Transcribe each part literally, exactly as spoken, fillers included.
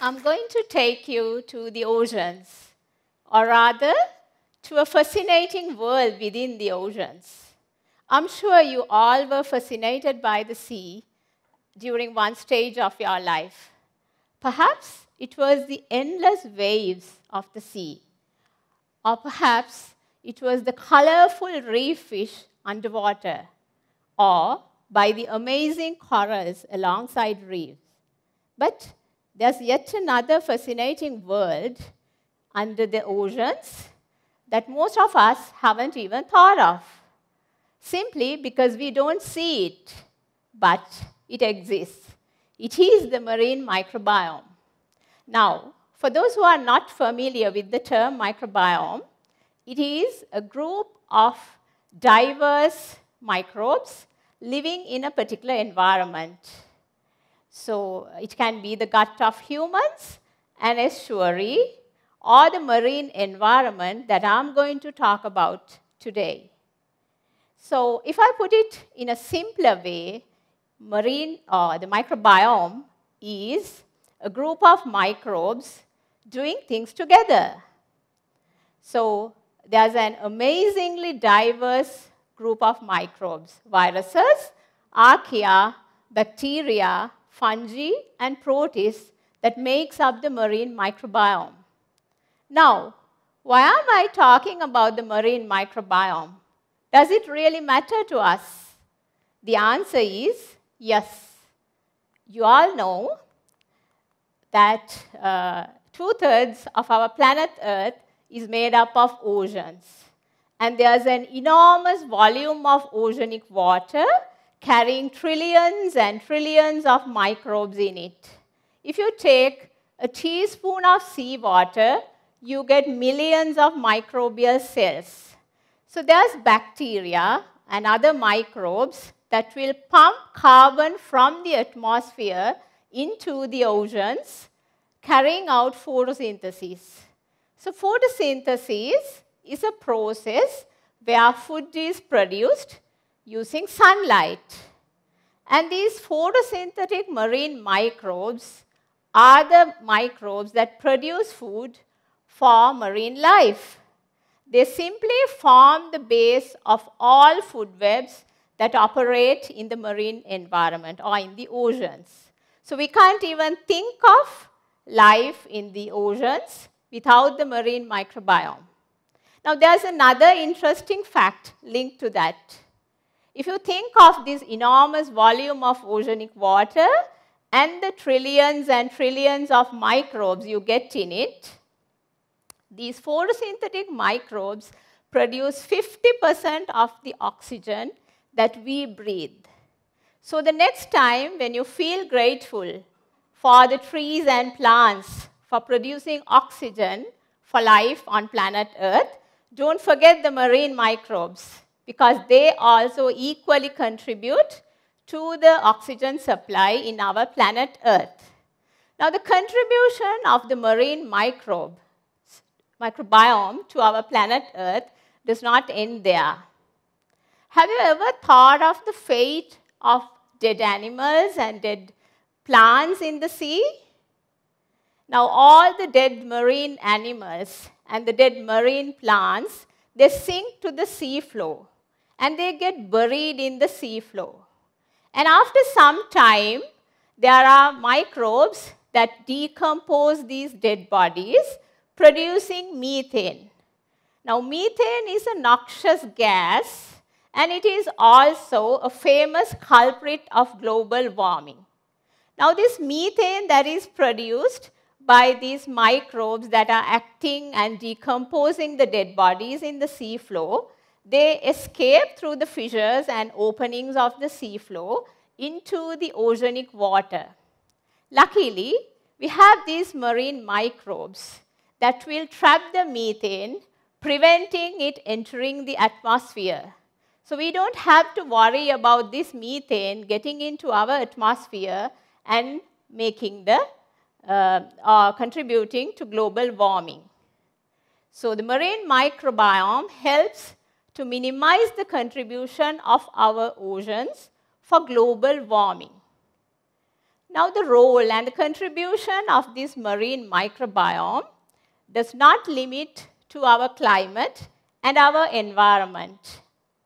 I'm going to take you to the oceans, or rather, to a fascinating world within the oceans. I'm sure you all were fascinated by the sea during one stage of your life. Perhaps it was the endless waves of the sea, or perhaps it was the colorful reef fish underwater, or by the amazing corals alongside reefs. But there's yet another fascinating world under the oceans that most of us haven't even thought of, simply because we don't see it, but it exists. It is the marine microbiome. Now, for those who are not familiar with the term microbiome, it is a group of diverse microbes living in a particular environment. So it can be the gut of humans, an estuary, or the marine environment that I'm going to talk about today. So if I put it in a simpler way, marine or the microbiome is a group of microbes doing things together. So there's an amazingly diverse group of microbes: viruses, archaea, bacteria, fungi, and protists that makes up the marine microbiome. Now, why am I talking about the marine microbiome? Does it really matter to us? The answer is yes. You all know that uh, two-thirds of our planet Earth is made up of oceans. And there's an enormous volume of oceanic water carrying trillions and trillions of microbes in it. If you take a teaspoon of seawater, you get millions of microbial cells. So there's bacteria and other microbes that will pump carbon from the atmosphere into the oceans, carrying out photosynthesis. So photosynthesis is a process where food is produced using sunlight. And these photosynthetic marine microbes are the microbes that produce food for marine life. They simply form the base of all food webs that operate in the marine environment or in the oceans. So we can't even think of life in the oceans without the marine microbiome. Now, there's another interesting fact linked to that. If you think of this enormous volume of oceanic water and the trillions and trillions of microbes you get in it, these photosynthetic microbes produce fifty percent of the oxygen that we breathe. So the next time when you feel grateful for the trees and plants for producing oxygen for life on planet Earth, don't forget the marine microbes, because they also equally contribute to the oxygen supply in our planet Earth. Now, the contribution of the marine microbe, microbiome to our planet Earth does not end there. Have you ever thought of the fate of dead animals and dead plants in the sea? Now, all the dead marine animals and the dead marine plants, they sink to the sea floor and they get buried in the sea floor. And after some time, there are microbes that decompose these dead bodies, producing methane. Now, methane is a noxious gas, and it is also a famous culprit of global warming. Now, this methane that is produced by these microbes that are acting and decomposing the dead bodies in the seafloor, they escape through the fissures and openings of the seafloor into the oceanic water. Luckily, we have these marine microbes that will trap the methane, preventing it entering the atmosphere. So we don't have to worry about this methane getting into our atmosphere and making the, uh, uh, contributing to global warming. So the marine microbiome helps to minimize the contribution of our oceans for global warming. Now, the role and the contribution of this marine microbiome does not limit to our climate and our environment,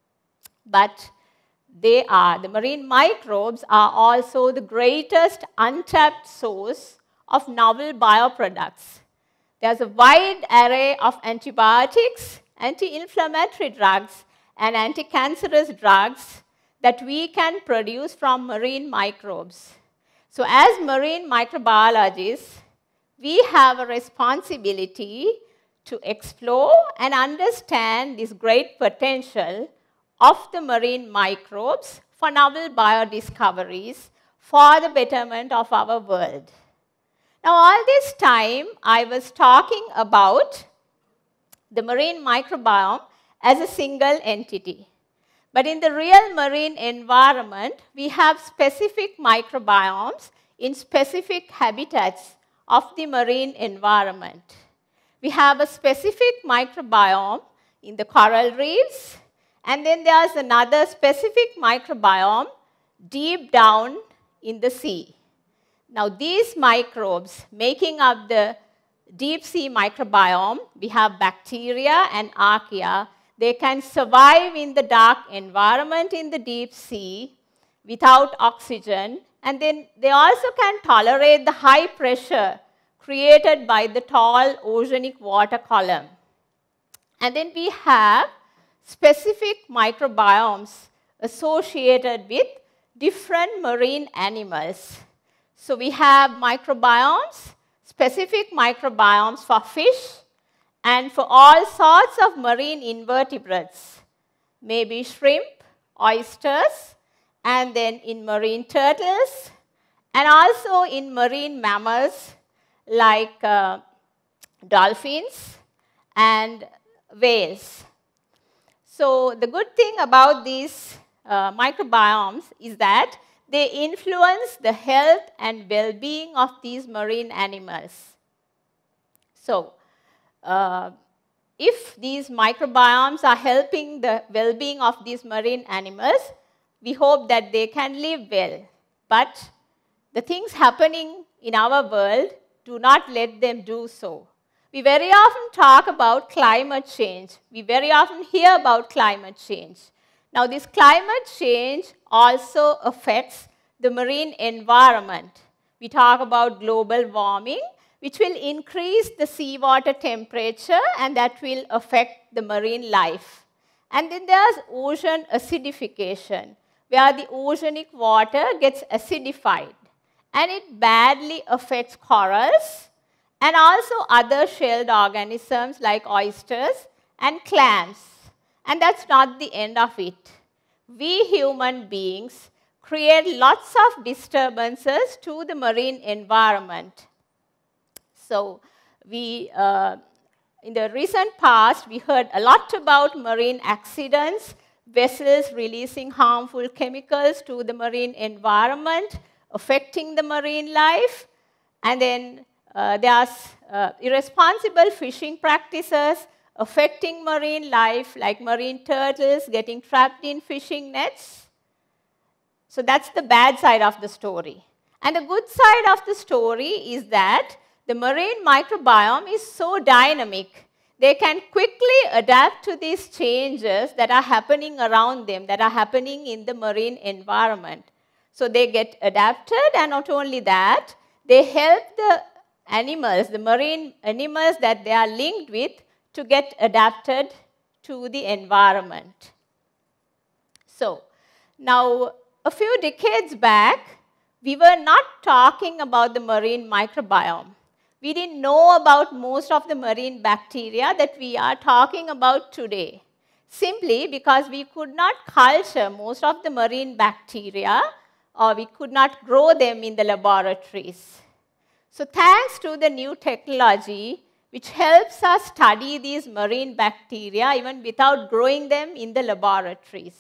but they are, the marine microbes are also the greatest untapped source of novel bioproducts. There's a wide array of antibiotics, anti-inflammatory drugs, and anti-cancerous drugs that we can produce from marine microbes. So as marine microbiologists, we have a responsibility to explore and understand this great potential of the marine microbes for novel biodiscoveries for the betterment of our world. Now, all this time, I was talking about the marine microbiome as a single entity. But in the real marine environment, we have specific microbiomes in specific habitats of the marine environment. We have a specific microbiome in the coral reefs, and then there's another specific microbiome deep down in the sea. Now, these microbes making up the deep sea microbiome, we have bacteria and archaea. They can survive in the dark environment in the deep sea without oxygen, and then they also can tolerate the high pressure created by the tall oceanic water column. And then we have specific microbiomes associated with different marine animals. So we have microbiomes, specific microbiomes for fish and for all sorts of marine invertebrates, maybe shrimp, oysters, and then in marine turtles, and also in marine mammals like uh, dolphins and whales. So the good thing about these uh, microbiomes is that they influence the health and well-being of these marine animals. So, uh, if these microbiomes are helping the well-being of these marine animals, we hope that they can live well. But the things happening in our world do not let them do so. We very often talk about climate change. We very often hear about climate change. Now, this climate change also affects the marine environment. We talk about global warming, which will increase the seawater temperature, and that will affect the marine life. And then there's ocean acidification, where the oceanic water gets acidified, and it badly affects corals and also other shelled organisms like oysters and clams. And that's not the end of it. We human beings create lots of disturbances to the marine environment. So we, uh, in the recent past, we heard a lot about marine accidents, vessels releasing harmful chemicals to the marine environment, affecting the marine life, and then uh, there's uh, irresponsible fishing practices affecting marine life, like marine turtles getting trapped in fishing nets. So that's the bad side of the story. And the good side of the story is that the marine microbiome is so dynamic. They can quickly adapt to these changes that are happening around them, that are happening in the marine environment. So they get adapted, and not only that, they help the animals, the marine animals that they are linked with, to get adapted to the environment. So now, a few decades back, we were not talking about the marine microbiome. We didn't know about most of the marine bacteria that we are talking about today, simply because we could not culture most of the marine bacteria, or we could not grow them in the laboratories. So thanks to the new technology, which helps us study these marine bacteria even without growing them in the laboratories.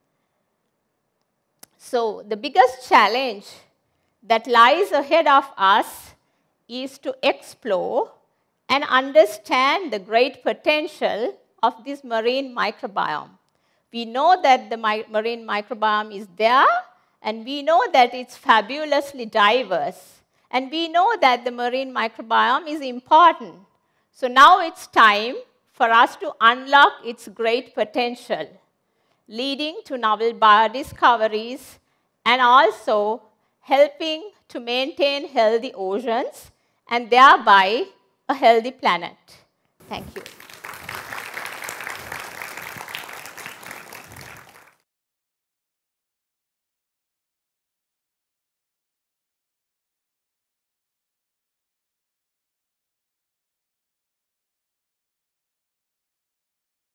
So the biggest challenge that lies ahead of us is to explore and understand the great potential of this marine microbiome. We know that the mi- marine microbiome is there, And we know that it's fabulously diverse. And we know that the marine microbiome is important. So now it's time for us to unlock its great potential, leading to novel biodiscoveries and also helping to maintain healthy oceans and thereby a healthy planet. Thank you.